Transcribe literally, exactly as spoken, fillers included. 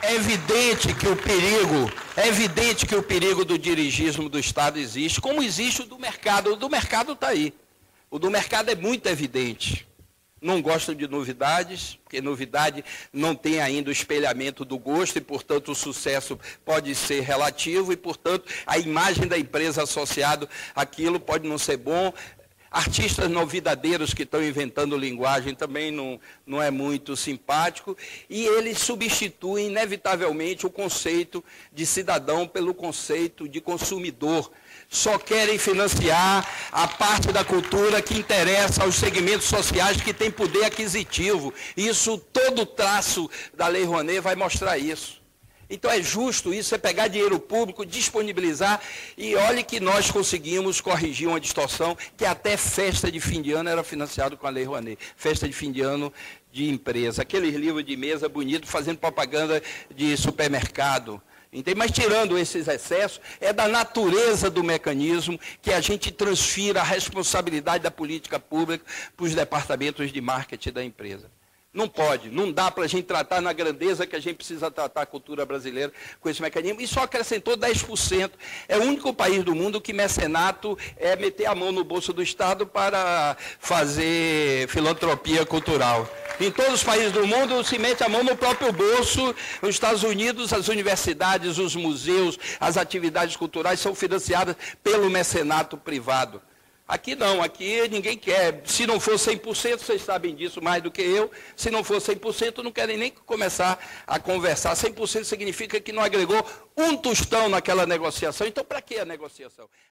É evidente que o perigo, é evidente que o perigo do dirigismo do Estado existe, como existe o do mercado. O do mercado está aí. O do mercado é muito evidente. Não gostam de novidades, porque novidade não tem ainda o espelhamento do gosto e, portanto, o sucesso pode ser relativo e, portanto, a imagem da empresa associada àquilo pode não ser bom. Artistas novidadeiros que estão inventando linguagem também não, não é muito simpático. E eles substituem, inevitavelmente, o conceito de cidadão pelo conceito de consumidor. Só querem financiar a parte da cultura que interessa aos segmentos sociais que têm poder aquisitivo. Isso, todo o traço da Lei Rouanet vai mostrar isso. Então é justo isso, é pegar dinheiro público, disponibilizar, e olhe que nós conseguimos corrigir uma distorção, que até festa de fim de ano era financiado com a Lei Rouanet. Festa de fim de ano de empresa, aqueles livros de mesa bonitos fazendo propaganda de supermercado. Entende? Mas tirando esses excessos, é da natureza do mecanismo que a gente transfira a responsabilidade da política pública para os departamentos de marketing da empresa. Não pode, não dá para a gente tratar na grandeza que a gente precisa tratar a cultura brasileira com esse mecanismo. E só acrescentou dez por cento. É o único país do mundo que mecenato é meter a mão no bolso do Estado para fazer filantropia cultural. Em todos os países do mundo se mete a mão no próprio bolso. Nos Estados Unidos, as universidades, os museus, as atividades culturais são financiadas pelo mecenato privado. Aqui não, aqui ninguém quer. Se não for cem por cento, vocês sabem disso mais do que eu, se não for cem por cento, não querem nem começar a conversar. cem por cento significa que não agregou um tostão naquela negociação. Então, para que a negociação?